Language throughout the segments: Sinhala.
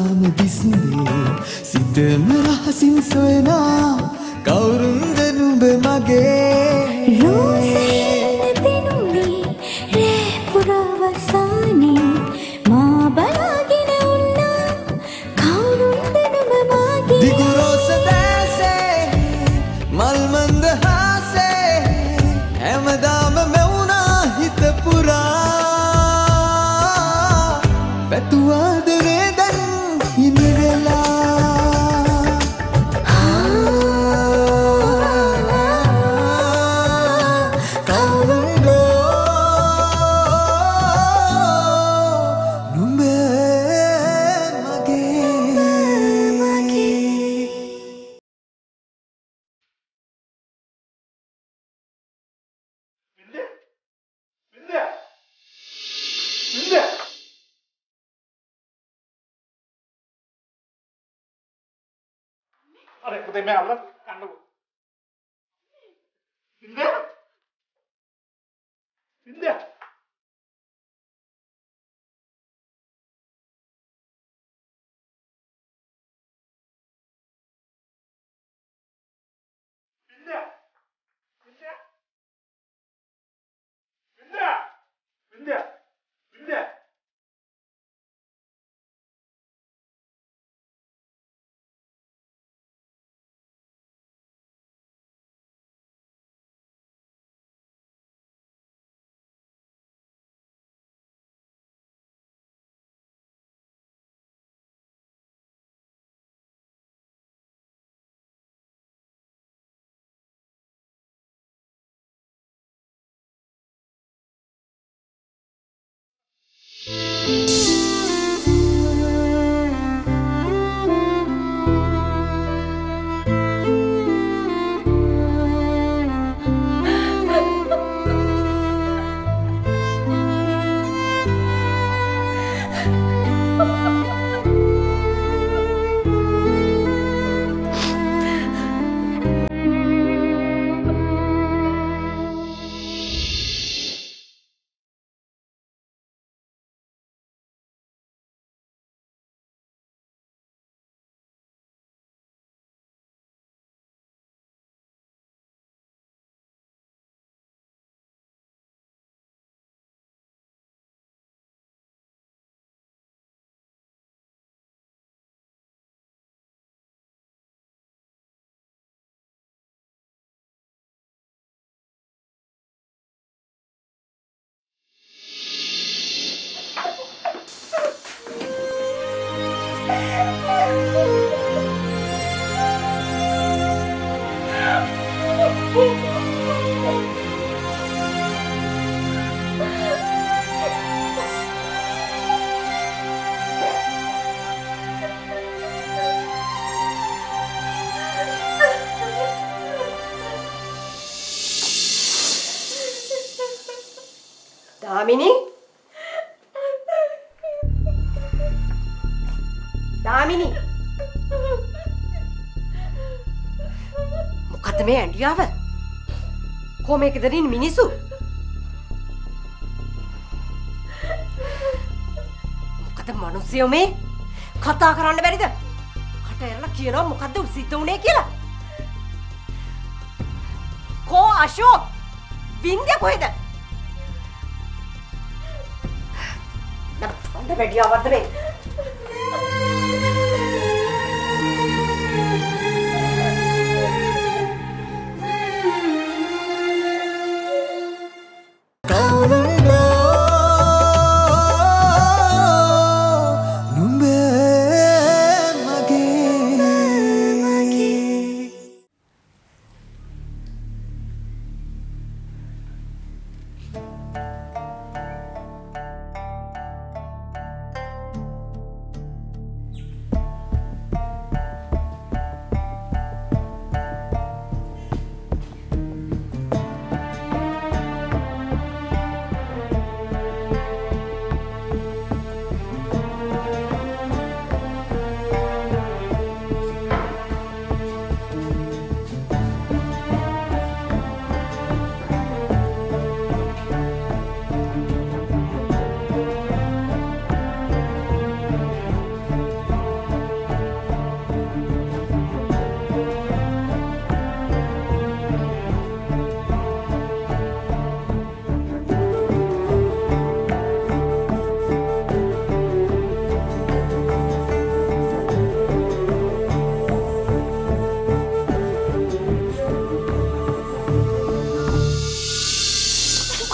හැමදාම දිස්නේ සිතම රහසින් සොයනා කවුරුන්ද නුඹ මගේ රෝසයෙන් දිනුනේ රේ පුරවසානේ මා බලාගෙන උන්නා කවුරුන්ද නුඹ මගේ දිගු රෝස දැසේ මල් මන්ද හාසේ හැමදාම මෙවුනා හිත පුරා පැතුවාදරේ දැන් හිමිවෙලා अरे कुछ मैं आवला कांडो इंदे इंदे इंदे इंदे इंदे इंदे इंदे दामिनी दामिनी මොකද මේ ඇන්ඩියාව කොමේකද ඉන්නේ මිනිස්සු මොකද මිනිස්සු මේ කතා කරන්න බැරිද කට ඇරලා කියනවා මොකද්ද සිද්ධ වුනේ කියලා කෝ අශෝක් වින්ද්‍ය කොහෙද Anda ready awat me.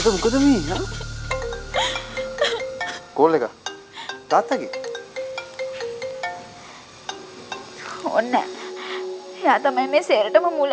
මොකද මේ හා කෝල් එක තාත්තගේ ඔන්න එයා තමයි මේ සේරටම මුල.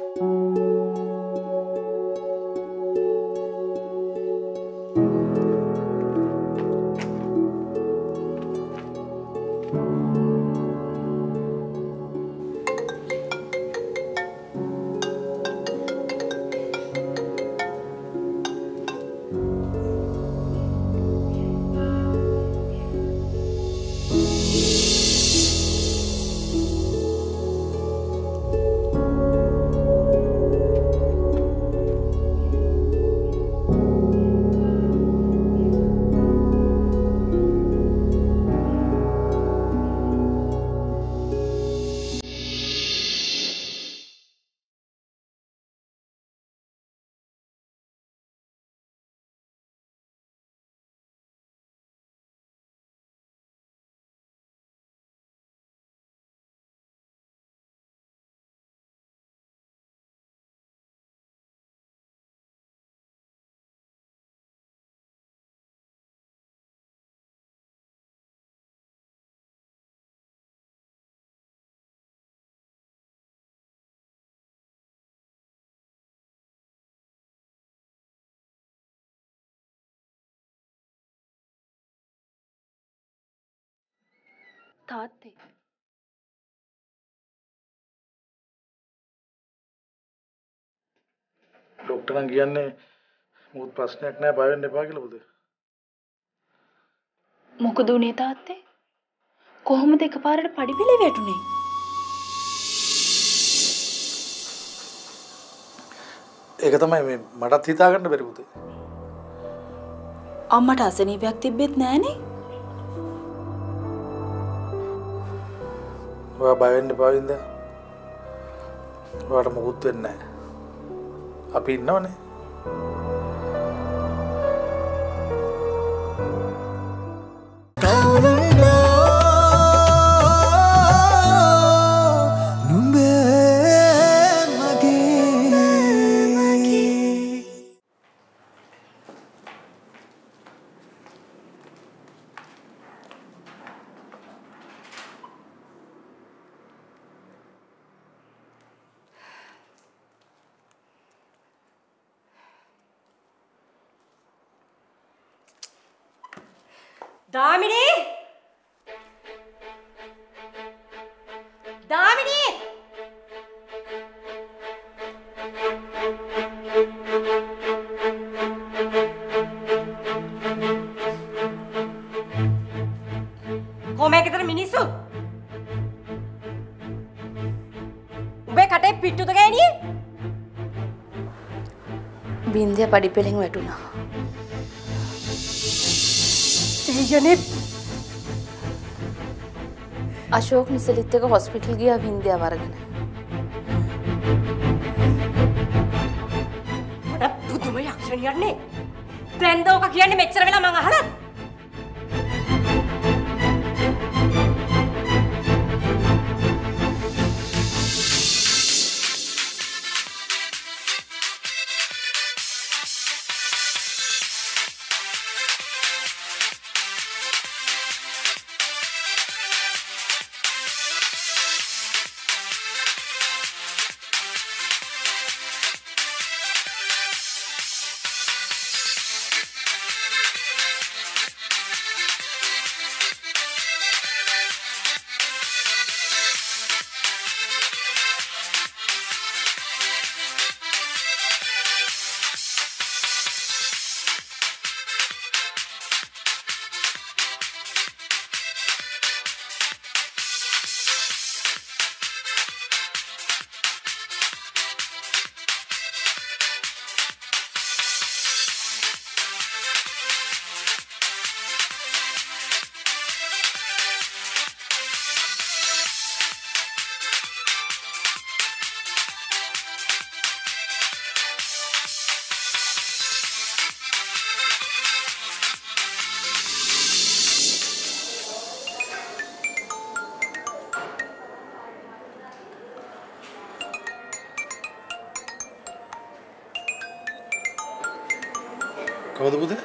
තාත්තේ ડોක්ටරන් කියන්නේ මොකද ප්‍රශ්නයක් නැහැ බය වෙන්න එපා කියලා පුතේ. මොකද උනේ තාත්තේ? කොහොමද එකපාරට පඩිපෙළේ වැටුනේ? ඒක තමයි මේ මටත් හිතා ගන්න බැරි පුතේ. අම්මට අසනීපයක් තිබ්බෙත් නෑනේ. ඔයා බය වෙන්න එපා වින්ද. ඔයාට මොකුත් වෙන්නේ නැහැ. අපි ඉන්නවනේ. දාමිනී! දාමිනී! කොමේකටද මිනිස්සු? උඹේ කටේ පිට්ටුද ගෑණියේ? බින්දිය පඩිපෙළෙන් වැටුණා. යනේ අශෝක් නිසලිත් එක හොස්පිටල් ගියා බින්දියව අරගෙන. මට පුදුම යක්ෂණියක් නේ. දැන්ද ඔක කියන්නේ මෙච්චර වෙලා මං අහලා. කවුද පුතේ?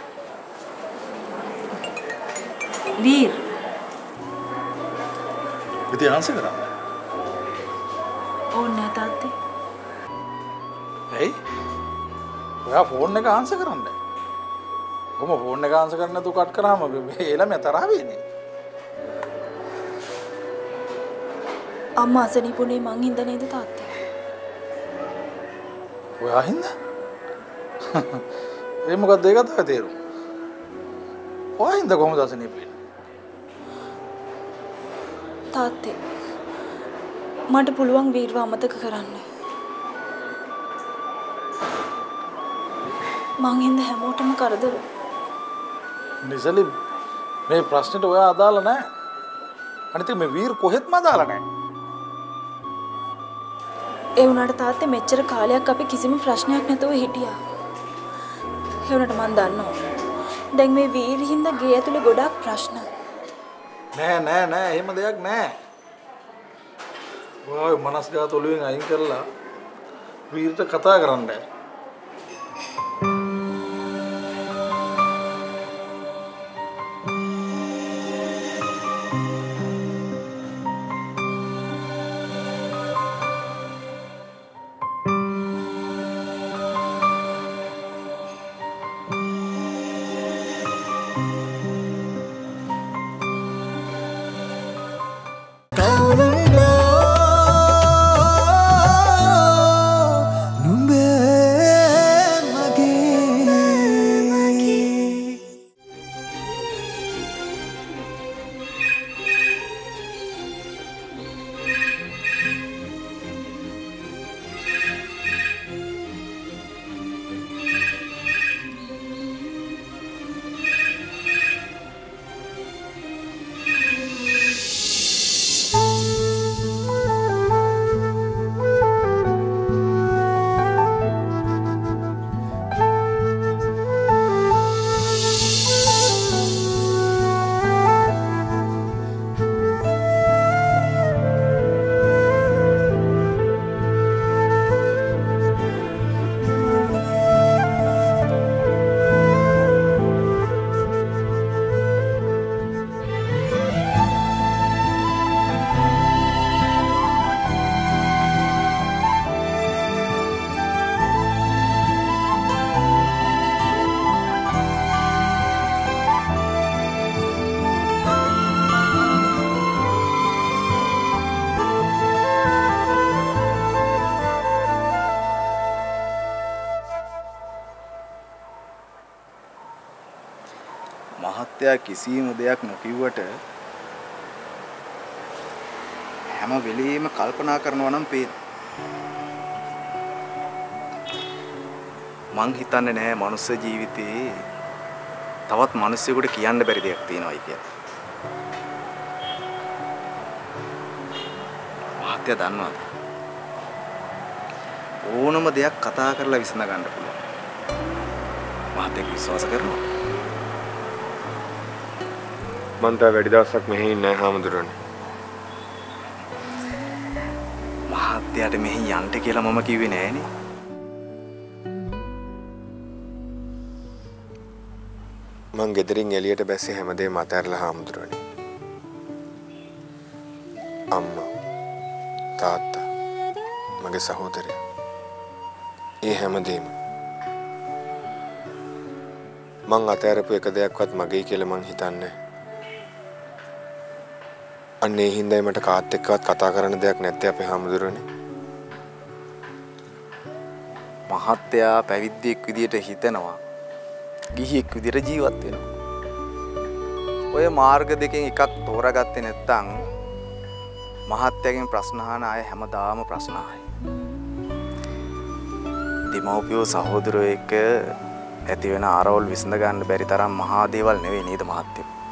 වීර්. ඉතින් ආන්සර් කරන්න. ඕනේ නැහැ තාත්තේ. ඇයි? ඔයා ෆෝන් එක ආන්සර් කරන්නේ. කොහොම ෆෝන් එක ආන්සර් කරන්නේ නැතුව කට් කරාම මේ ළමයා තරහ වෙන්නේ. අම්මා අසනීපුනේ මං හින්දා නේද තාත්තේ? ඔයා හින්දා? ඒ මොකක්ද ඒක තමයි තේරුම. ඔයා හින්දා කොහොමද අසනීප වෙන්නේ? තාත්තේ මට පුළුවන් වීරව අමතක කරන්න. මං හින්දා හැමෝටම කරදර. නිසලි මේ ප්‍රශ්නෙට ඔයා අදාළ නැහැ. අනිත් මේ වීර් කොහෙත්ම අදාළ නැහැ. ඒ වුණාට තාත්තේ මෙච්චර කාලයක් අපි කිසිම ප්‍රශ්නයක් නැතුව හිටියා. ඒ වුණාට මං දන්නවා. දැන් මේ වීර් හින්දා ගේ ඇතුලේ ගොඩාක් ප්‍රශ්න. නෑ එහෙම දෙයක් නෑ. ඔයා මනස්ගත ඔළුවෙන් අයින් කරලා වීරට කතා කරන්න. මහත්තයා කිසිම දෙයක් නොකියුවට හැම වෙලෙම කල්පනා කරනවා නම් පේන. මං හිතන්නේ නෑ මනුස්ස ජීවිතේ තවත් මිනිස්සුෙකුට කියන්න බැරි දෙයක් තියෙනවායි කියලා. මහත්තයා දන්නවද? ඕනම දෙයක් කතා කරලා විසඳ ගන්න පුළුවන්. මහත්තයා විශ්වාස කරනවා. මං තා වැඩි දවසක් මෙහෙ ඉන්නේ නැහැ හාමුදුරනේ. මහත්තයාට මෙහෙ යන්න කියලා මම කිව්වේ නෑනේ. මං ගෙදරින් එළියට බැස්සේ හැමදේම අතහැරලා හාමුදුරනේ. අම්මා, තාත්තා, මගේ සහෝදරයා. ඒ හැමදේම මං අතහැරපු එක දෙයක්වත් මගේ කියලා මං හිතන්නේ. අන්නේ හින්දායි මට කාත් එක්කවත් කතා කරන්න දෙයක් නැත්තේ අපේ හාමුදුරනේ. මහත්තයා පැවිද්දෙක් විදියට හිතනවා. ගිහියෙක් විදියට ජීවත් වෙනවා. ඔය මාර්ග දෙකෙන් එකක් තෝරාගත්තේ නැත්නම් මහත්තයාගෙන් ප්‍රශ්න අහන අය හැමදාම ප්‍රශ්න අහයි. දෙමව්පියෝ සහෝදරයෝ එක්ක ඇති වෙන ආරවුල් විසඳ ගන්න බැරි තරම් මහා දේවල් නෙවෙයි නේද මහත්තයෝ?